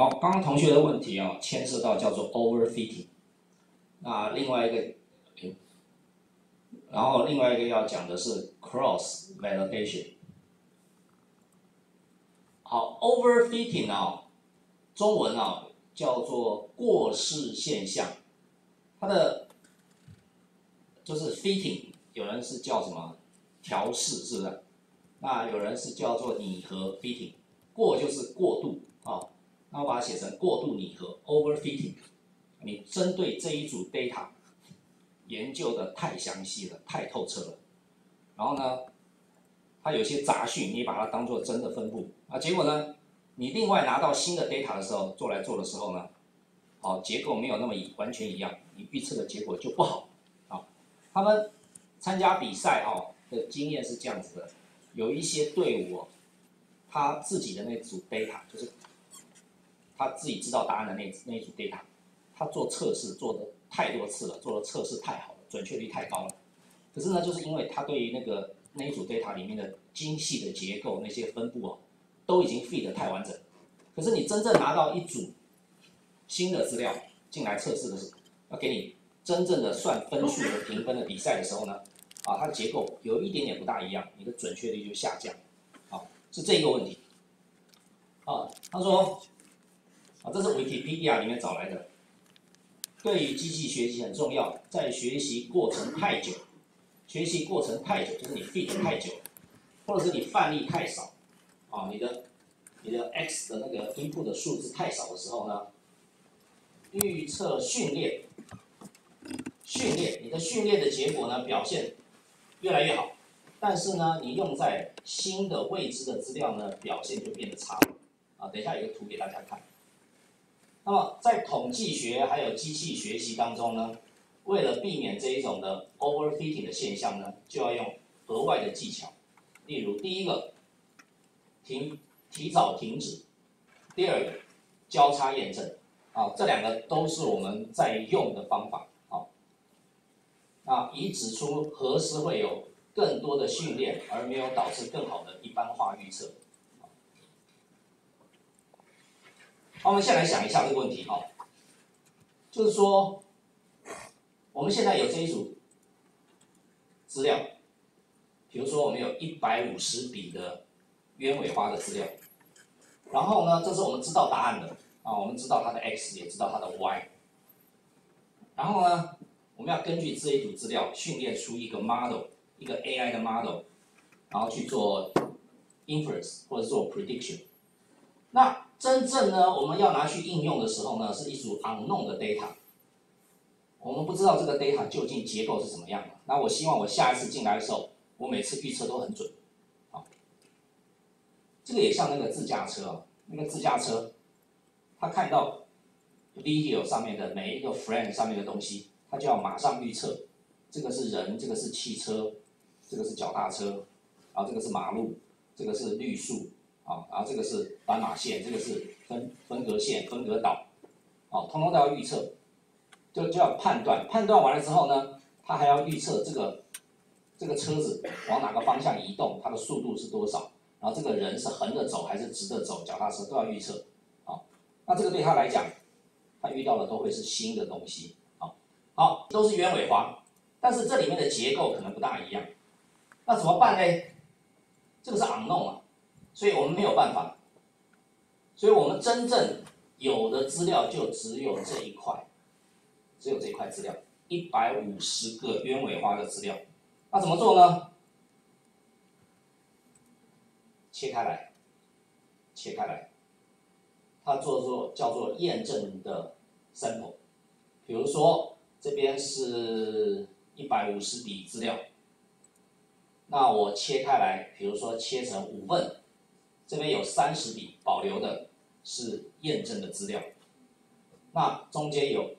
好，刚刚同学的问题啊，牵涉到叫做 overfitting。那另外一个，然后另外一个要讲的是 cross validation。好 ，overfitting 啊，中文啊叫做过视现象，它的就是 fitting， 有人是叫什么调试，是不是？那有人是叫做拟合 fitting， 过就是过度啊。那我把它写成过度拟合 overfitting， 你针对这一组 data 研究的太详细了，太透彻了。然后呢，它有些杂讯，你把它当做真的分布啊，结果呢，你另外拿到新的 data 的时候，做的时候呢，结构没有那么完全一样，你预测的结果就不好。他们参加比赛的经验是这样子的，有一些队伍他自己的那组 data 就是他自己知道答案的那一组 data， 他做测试做的太多次了，做的测试太好了，准确率太高了。可是呢，就是因为他对于那一组 data 里面的精细的结构那些分布都已经 feed 得太完整。可是你真正拿到一组新的资料进来测试的时候，要给你真正的算分数的评分的比赛的时候呢，它的结构有一点点不大一样，你的准确率就下降，是这一个问题。他说，这是 Wikipedia 里面找来的。对于机器学习很重要，在学习过程太久就是你 feed 太久，或者是你范例太少，你的 x 的那个 input 的数字太少的时候呢，预测训练，你的训练的结果呢表现越来越好，但是呢，你用在新的未知的资料呢，表现就变得差了。等一下有个图给大家看。那么在统计学还有机器学习当中呢，为了避免这一种的 overfitting 的现象呢，就要用额外的技巧。例如，第一个，提早停止；第二个，交叉验证。这两个都是我们在用的方法。以指出何时会有更多的训练，而没有导致更好的一般化预测。我们先来想一下这个问题就是说，我们现在有这一组资料，比如说我们有150笔的鸢尾花的资料，然后呢，这是我们知道答案的我们知道它的 x， 也知道它的 y， 然后呢，我们要根据这一组资料训练出一个 model， 一个 AI 的 model， 然后去做 inference 或者做 prediction。那真正呢，我们要拿去应用的时候呢，是一组 unknown 的 data， 我们不知道这个 data 究竟结构是怎么样的。那我希望我下一次进来的时候，我每次预测都很准。这个也像那个自驾车那个自驾车，他看到 video 上面的每一个 frame 上面的东西，他就要马上预测，这个是人，这个是汽车，这个是脚踏车，然后这个是马路，这个是绿树。然后这个是斑马线，这个是分隔线、分隔岛，通通都要预测，就要判断，判断完了之后呢，他还要预测这个车子往哪个方向移动，它的速度是多少，然后这个人是横着走还是直着走，脚踏车都要预测，那这个对他来讲，他遇到的都会是新的东西，好，都是鸢尾花，但是这里面的结构可能不大一样，那怎么办呢？这个是 unknown 所以我们没有办法，所以我们真正有的资料就只有这一块，资料，150个鸢尾花的资料，那怎么做呢？切开来，它叫做验证的 sample， 比如说这边是150笔资料，那我切开来，比如说切成5份。这边有30笔保留的是验证的资料，那中间有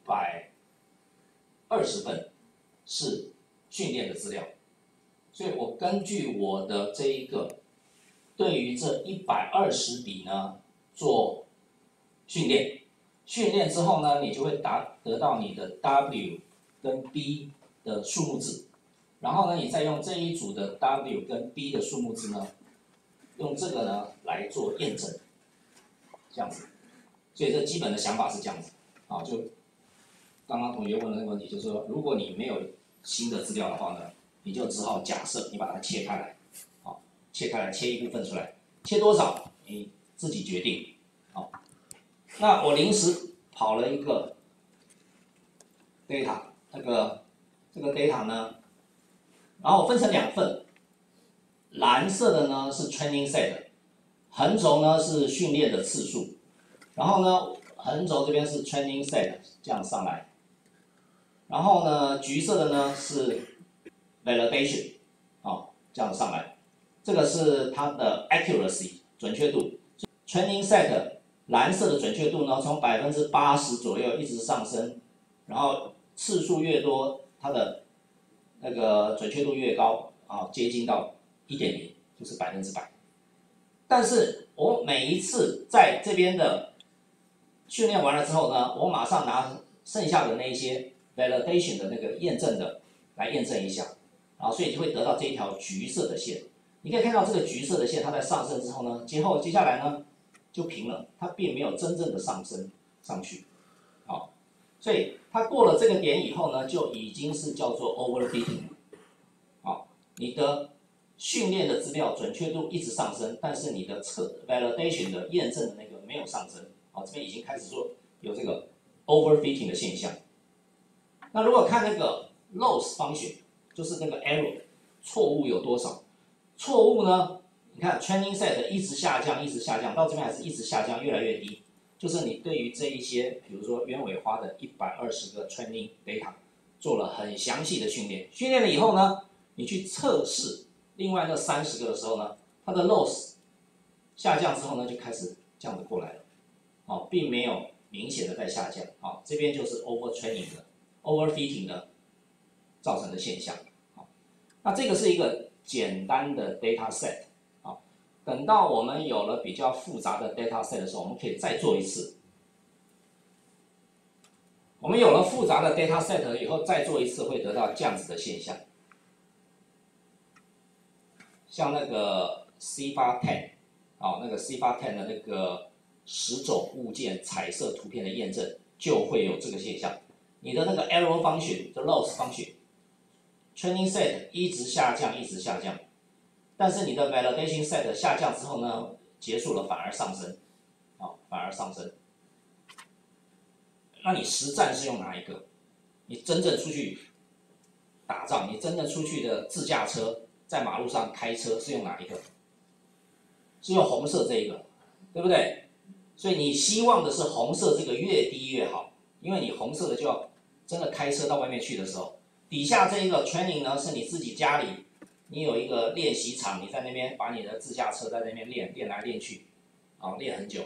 120份是训练的资料，所以我根据我的这一个对于这120笔呢做训练，训练之后呢，你就会得到你的 W 跟 B 的数目字，然后呢，你再用这一组的 W 跟 B 的数目字呢。用这个呢来做验证，这样子。 所以这基本的想法是这样子。啊，就刚刚同学问的那个问题，就是说，如果你没有新的资料的话呢，你就只好假设你把它切开来，好，切开来，切一部分出来，切多少你自己决定。好，那我临时跑了一个 data， 这个 data 呢，然后我分成2份，蓝色的呢是 training set， 横轴呢是训练的次数，然后呢横轴这边是 training set， 这样上来，然后呢橘色的呢是 validation， 这样上来，这个是它的 accuracy 准确度 ，training set 蓝色的准确度呢从80%左右一直上升，然后次数越多，它的那个准确度越高，接近到 1.0， 就是100%。但是我每一次在这边的训练完了之后呢，我马上拿剩下的那一些 validation 的那个验证的来验证一下，所以就会得到这一条橘色的线。你可以看到这个橘色的线，它在上升之后呢，接下来呢就平了，它并没有真正的上升上去，所以它过了这个点以后呢，就已经是叫做 overfitting， 你的训练的资料准确度一直上升，但是你的validation 的验证的那个没有上升，这边已经开始说有这个 overfitting 的现象。那如果看那个 loss function， 就是那个 error 错误有多少？错误呢？你看 training set 一直下降，一直下降，到这边还是一直下降，越来越低。就是你对于这一些，比如说鸢尾花的120个 training data 做了很详细的训练，训练了以后呢，你去测试另外那30个的时候呢，它的 loss 下降之后呢，就开始这样子过来了，并没有明显的在下降，这边就是 overtraining 的 overfitting 的造成的现象，那这个是一个简单的 data set。等到我们有了比较复杂的 data set 的时候，我们可以再做一次。我们有了复杂的 data set 以后，再做一次会得到这样子的现象。像那个 C810， 那个 C810 的那个10种物件彩色图片的验证，就会有这个现象。你的那个 error function 的 loss function，training set 一直下降，一直下降。但是你的 validation set 下降之后呢，结束了反而上升，反而上升。那你实战是用哪一个？你真正出去打仗，你真正出去的自驾车在马路上开车是用哪一个？是用红色这一个，对不对？所以你希望的是红色这个越低越好，因为你红色的就要真的开车到外面去的时候，底下这一个 training 呢是你自己家里。你有一个练习场，你在那边把你的自驾车在那边练来练去，练很久，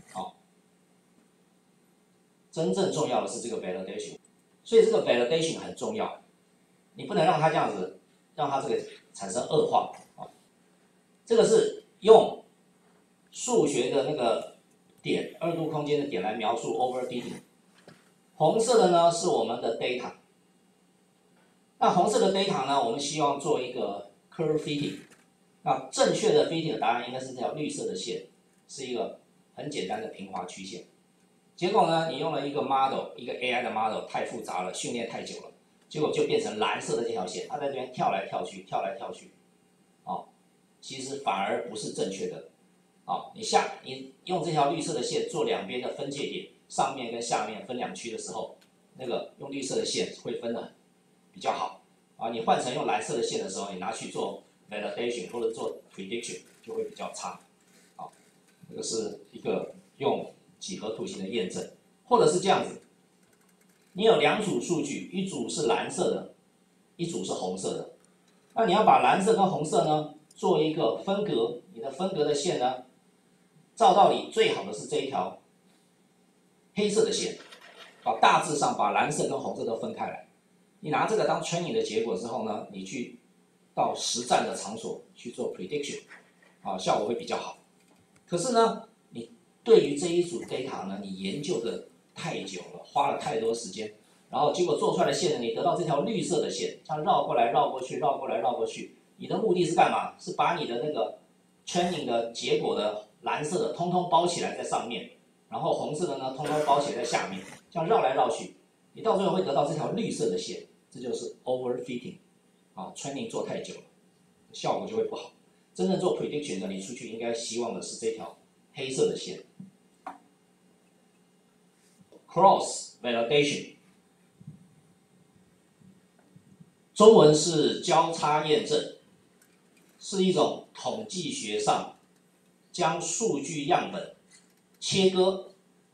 真正重要的是这个 validation， 所以这个 validation 很重要，你不能让它这样子，让它这个产生恶化，这个是用数学的那个点，2度空间的点来描述 overfitting。红色的呢是我们的 data， 那红色的 data 呢，我们希望做一个curve fitting， 那正确的 fitting 的答案应该是这条绿色的线，是一个很简单的平滑曲线。结果呢，你用了一个 model， 一个 AI 的 model 太复杂了，训练太久了，结果就变成蓝色的这条线，它在这边跳来跳去，跳来跳去，其实反而不是正确的。你用这条绿色的线做两边的分界点，上面跟下面分2区的时候，那个用绿色的线会分得比较好。你换成用蓝色的线的时候，你拿去做 validation 或者做 prediction 就会比较差。这个是一个用几何图形的验证，或者是这样子，你有2组数据，一组是蓝色的，一组是红色的。那你要把蓝色跟红色呢做一个分隔，你的分隔的线呢，照道理最好的是这一条黑色的线，大致上把蓝色跟红色都分开来。你拿这个当 training 的结果之后呢，你去到实战的场所去做 prediction， 效果会比较好。可是呢，你对于这一组 data 呢，你研究的太久了，花了太多时间，然后结果做出来的线呢，你得到这条绿色的线，它绕过来绕过去，绕过来绕过去，你的目的是干嘛？是把你的那个 training 的结果的蓝色的通通包起来在上面， 然后红色的呢通通包起来在下面，这样绕来绕去，你到最后会得到这条绿色的线，这就是 overfitting 啊 ，training 做太久了，效果就会不好。真正做 prediction 的，你出去应该希望的是这条黑色的线。cross validation， 中文是交叉验证，是一种统计学上将数据样本切割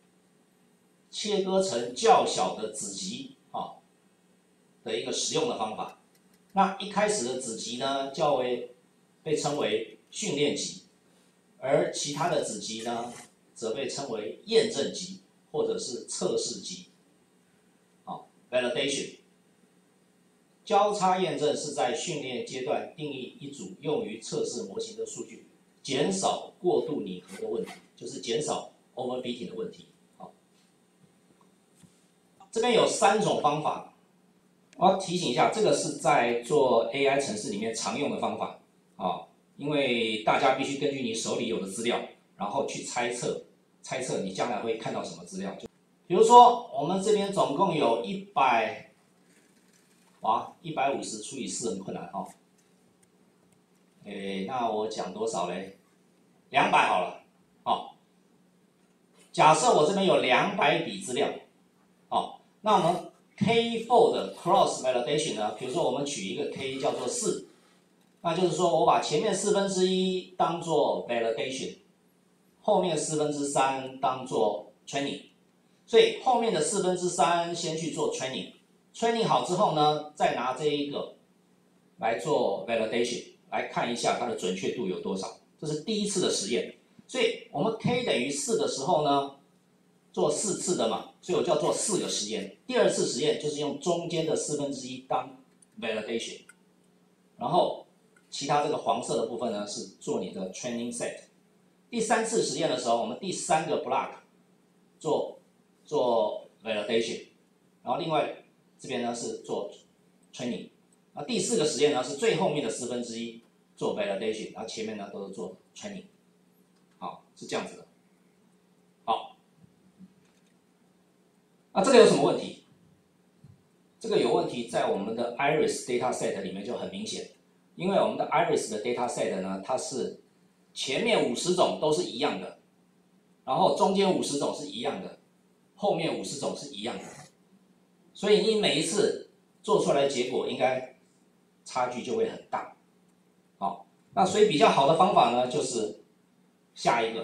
成较小的子集的一个实用的方法。那一开始的子集呢，被称为训练集，而其他的子集呢，则被称为验证集或者是测试集。validation。交叉验证是在训练阶段定义一组用于测试模型的数据，减少过度拟合的问题，就是减少 overfitting 的问题。这边有3种方法，我要提醒一下，这个是在做 AI 程式里面常用的方法因为大家必须根据你手里有的资料，然后去猜测你将来会看到什么资料。比如说，我们这边总共有150除以4很困难那我讲多少嘞？200好了。假设我这边有200笔资料，那我们 K4 的 cross validation 呢？比如说我们取一个 K 叫做4，那就是说我把前面1/4当做 validation， 后面3/4当做 training， 所以后面的3/4先去做 training 好之后呢，再拿这一个来做 validation， 来看一下它的准确度有多少。这是第一次的实验，所以我们 K 等于4的时候呢，做4次的嘛，所以我叫做4个实验。第2次实验就是用中间的1/4当 validation， 然后其他这个黄色的部分呢是做你的 training set。第3次实验的时候，我们第3个 block 做 validation， 然后另外这边呢是做 training。第4个实验呢是最后面的1/4做 validation， 然后前面呢都是做 training。是这样子的。那这个有什么问题？这个有问题在我们的 Iris dataset 里面就很明显，因为我们的 Iris 的 dataset 呢，它是前面50种都是一样的，然后中间50种是一样的，后面50种是一样的，所以你每一次做出来的结果应该差距就会很大。那所以比较好的方法呢，就是下一个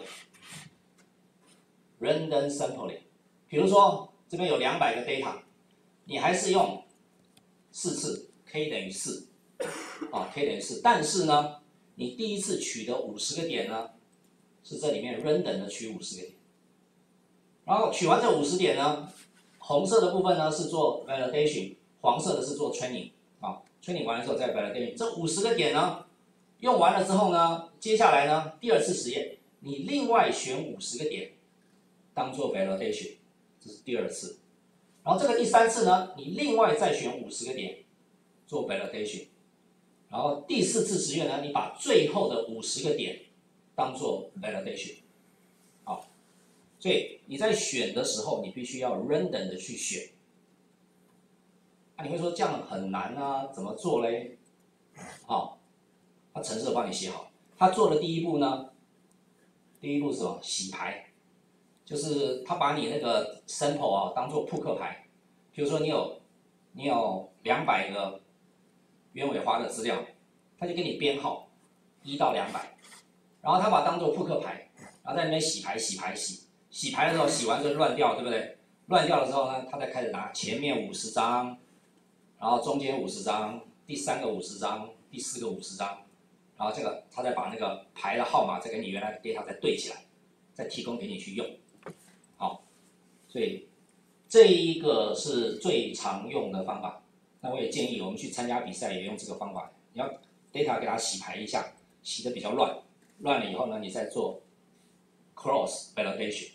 random sampling。比如说这边有200个 data， 你还是用4次 k 等于4，k 等于4，但是呢，你第一次取的50个点呢，是这里面 random 的取50个点，然后取完这50点呢，红色的部分呢是做 validation， 黄色的是做 training training 完了之后再 validation。这50个点呢，用完了之后呢，接下来呢，第2次实验，你另外选50个点当做 validation， 这是第2次。然后这个第3次呢，你另外再选50个点做 validation， 然后第4次实验呢，你把最后的50个点当做 validation。所以你在选的时候，你必须要 random 的去选。你会说这样很难啊，怎么做嘞？他程式帮你写好。他做的第一步呢，第一步是什么？洗牌，就是他把你那个 sample 当做扑克牌。比如说你有200个鸢尾花的资料，他就给你编号1到200，然后他把它当做扑克牌，然后在那边洗牌的时候洗完就乱掉，对不对？乱掉了之后呢，他再开始拿前面50张，然后中间50张，第3个50张，第4个50张，然后这个他再把那个牌的号码再跟你原来的 data 再对起来，再提供给你去用。所以这一个是最常用的方法。那我也建议我们去参加比赛也用这个方法。你要 data 给它洗牌一下，洗的比较乱，乱了以后呢，你再做 cross validation。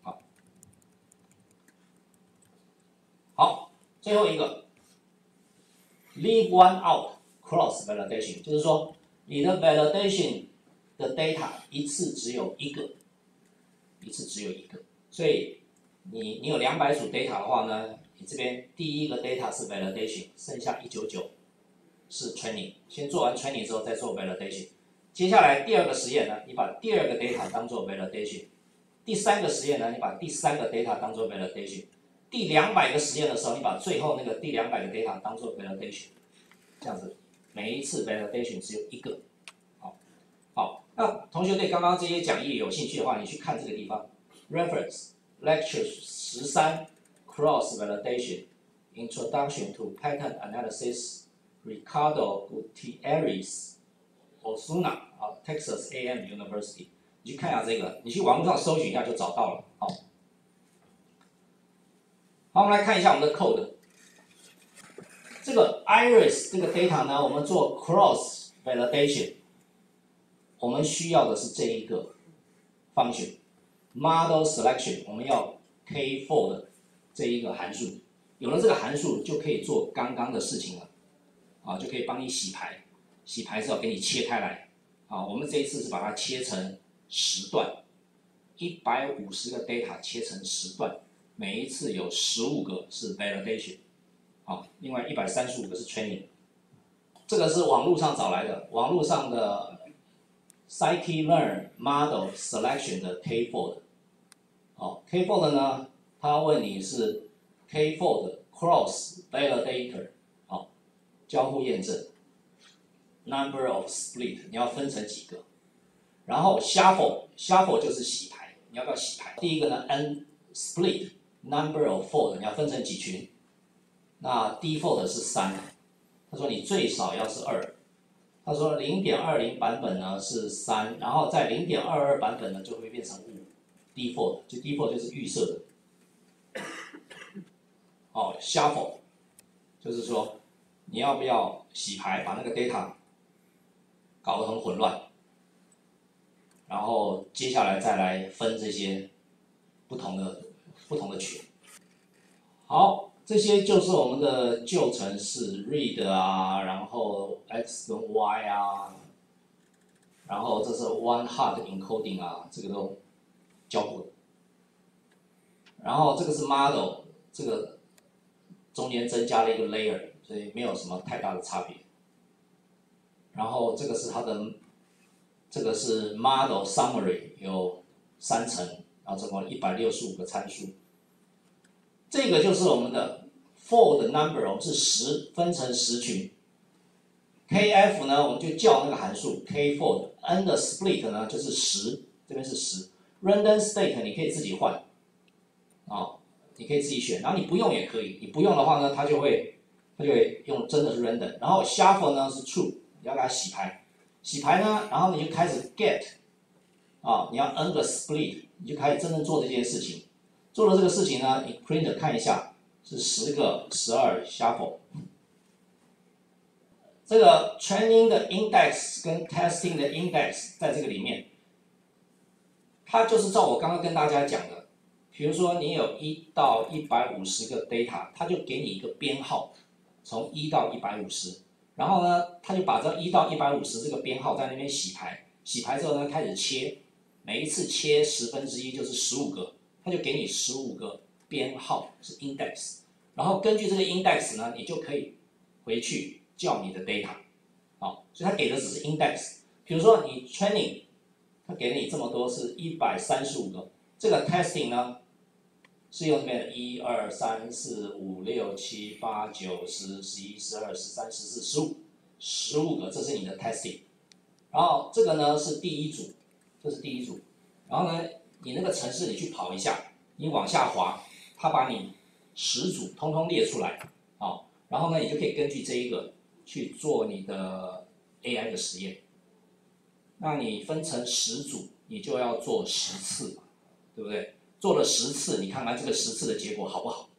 好，最后一个 leave one out cross validation， 就是说你的 validation 的 data 一次只有一个， 所以你有200组 data 的话呢，你这边第一个 data 是 validation， 剩下199是 training。先做完 training 之后再做 validation。接下来第二个实验呢，你把第二个 data 当做 validation。第三个实验呢，你把第三个 data 当做 validation。第200个实验的时候，你把最后那个第200个 data 当做 validation。这样子，每一次 validation 只有1个。好，那同学对刚刚这些讲义有兴趣的话，你去看这个地方 ，reference lecture 13 cross validation introduction to pattern analysis Ricardo Gutierrez Osuna Texas A&M University， 你去看一下这个，你去网络上搜寻一下就找到了。好，我们来看一下我们的 code。这个 iris 这个 data 呢，我们做 cross validation。我们需要的是这一个 function model selection， 我们要 k4 的这一个函数，有了这个函数就可以做刚刚的事情了，就可以帮你洗牌，洗牌之后给你切开来，我们这一次是把它切成10段，150个 data 切成10段，每一次有15个是 validation， 另外135个是 training， 这个是网络上找来的，网络上的Scikit-learn model selection 的 K4 的，K4 的呢，它问你是 K4 的 cross validator， 交互验证 ，number of split 你要分成几个，然后 shuffle 就是洗牌，你要不要洗牌？第一个呢 n split number of fold 你要分成几群？那 default 是3，他说你最少要是2。他说 0.20 版本呢是3，然后在 0.22 版本呢就会变成5 ，default 就 default 就是预设的。shuffle 就是说你要不要洗牌，把那个 data 搞得很混乱，然后接下来再来分这些不同的群。好。这些就是我们的旧程式 read 然后 x 跟 y 然后这是 one hot encoding 这个都教过的。然后这个是 model， 这个中间增加了一个 layer， 所以没有什么太大的差别。然后这个是它的，这个是 model summary， 有3层，然后总共165个参数。这个就是我们的 for 的 number， 我们是10分成10群。kf 呢，我们就叫那个函数 k4 的 n 的 split 呢就是10，这边是10。random state 你可以自己换，你可以自己选，然后你不用也可以，你不用的话呢，它就会用真的是 random。然后 shuffle 呢是 true， 你要给它洗牌，洗牌呢，然后你就开始 get，你要 n 个 split， 你就开始真正做这件事情。做了这个事情呢，你 print 看一下是10个12 shuffle。这个 training 的 index 跟 testing 的 index 在这个里面，它就是照我刚刚跟大家讲的，比如说你有1到150个 data， 它就给你一个编号，从1到150，然后呢，它就把这1到150这个编号在那边洗牌，洗牌之后呢开始切，每一次切1/10就是15个。它就给你15个编号是 index， 然后根据这个 index 呢，你就可以回去叫你的 data， 所以它给的只是 index。比如说你 training， 它给了你这么多是135个，这个 testing 呢是用这边的1、2、3、4、5、6、7、8、9、10、11、12、13、14、15个，这是你的 testing。然后这个呢是第一组，这是第一组，然后呢。你那个程式你去跑一下，你往下滑，它把你10组通通列出来，然后呢，你就可以根据这一个去做你的 AI 的实验。那你分成10组，你就要做10次，对不对？做了10次，你看看这个10次的结果好不好？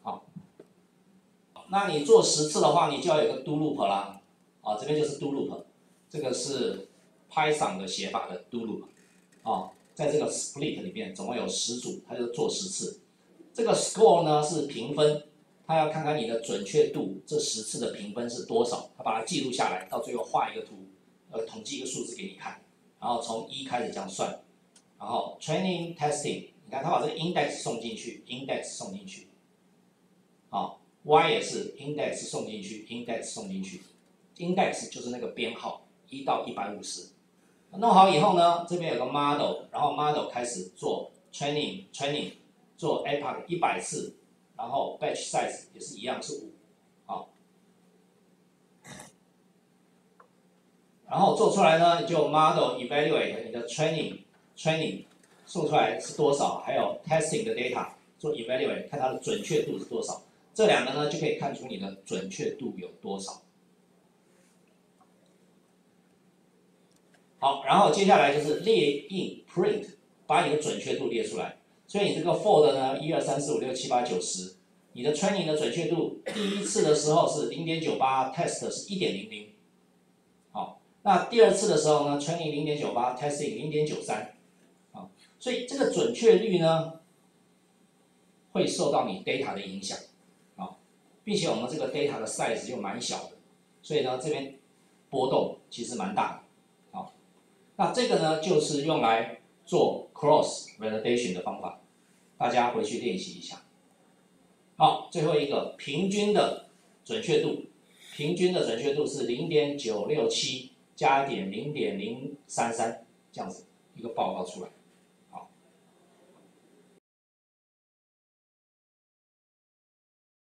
那你做10次的话，你就要有个 do loop 啦，这边就是 do loop， 这个是 Python 的写法的 do loop， 在这个 split 里面总共有10组，它就做10次。这个 score 呢是评分，它要看看你的准确度，这10次的评分是多少，它把它记录下来，到最后画一个图，统计一个数字给你看，然后从1开始这样算，然后 training testing 你看它把这个 index 送进去 ，index 送进去，好 ，y 也是 index 送进去 ，index 送进去 ，index 就是那个编号1到150。弄好以后呢，这边有个 model， 然后 model 开始做 training， 做 epoch 100次，然后 batch size 也是一样是5，好，然后做出来呢，就 model evaluate 你的 training 送出来是多少，还有 testing 的 data 做 evaluate 看它的准确度是多少，这两个呢就可以看出你的准确度有多少。好，然后接下来就是列印 print， 把你的准确度列出来。所以你这个 for 呢，1、2、3、4、5、6、7、8、9、10，你的 training 的准确度第一次的时候是0.98 ，test 是1.00。好，那第二次的时候呢 ，training 0.98 ，testing 0.93。好，所以这个准确率呢，会受到你 data 的影响。好，并且我们这个 data 的 size 又蛮小的，所以呢这边波动其实蛮大的。那这个呢，就是用来做 cross validation 的方法，大家回去练习一下。好，最后一个平均的准确度，平均的准确度是0.967加一点0.033，这样子一个报告出来。